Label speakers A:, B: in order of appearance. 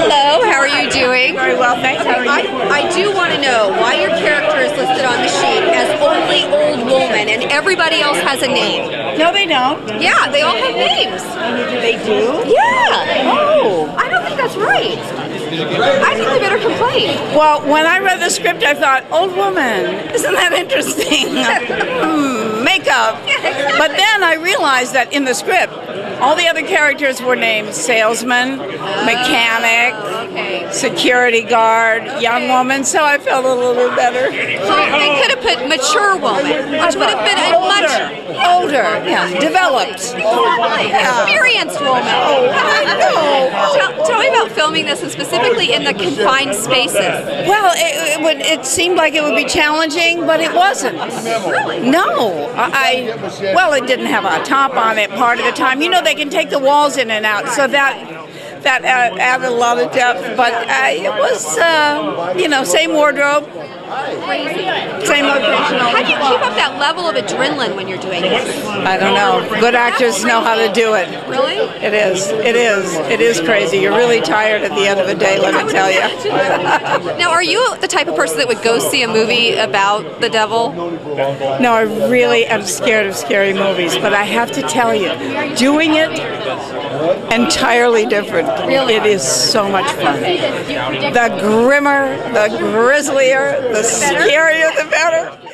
A: Hello, how are you doing?
B: Very well, thanks. How are you?
A: I do want to know why your character is listed on the sheet as only old woman and everybody else has a name.
B: No, they don't.
A: Yeah, they all have names.
B: They do?
A: Yeah.
B: Oh.
A: I don't think that's right. I think they better complain.
B: Well, when I read the script, I thought, old woman, isn't that interesting? Makeup. But then I realized that in the script, all the other characters were named salesman, mechanic, security guard, young woman, so I felt a little bit better.
A: So they could have put mature woman, which would have been a much
B: older, developed,
A: experienced woman.
B: Oh, I know.
A: Tell me about filming this, and specifically in the confined spaces.
B: Well, it seemed like it would be challenging, but it wasn't.
A: Really?
B: No. Well, it didn't have a top on it part of the time. You know, they can take the walls in and out, so that added a lot of depth. But it was, same wardrobe. Same location.
A: How do you keep up that level of adrenaline when you're doing this?
B: I don't know. Good actors know how to do it.
A: Really?
B: It is. It is. It is crazy. You're really tired at the end of the day, let me tell you.
A: Now, are you the type of person that would go see a movie about the devil?
B: No, I really am scared of scary movies, but I have to tell you, doing it, entirely different.
A: Really?
B: It is so much fun. The grimmer, the grislier, the scarier, the better.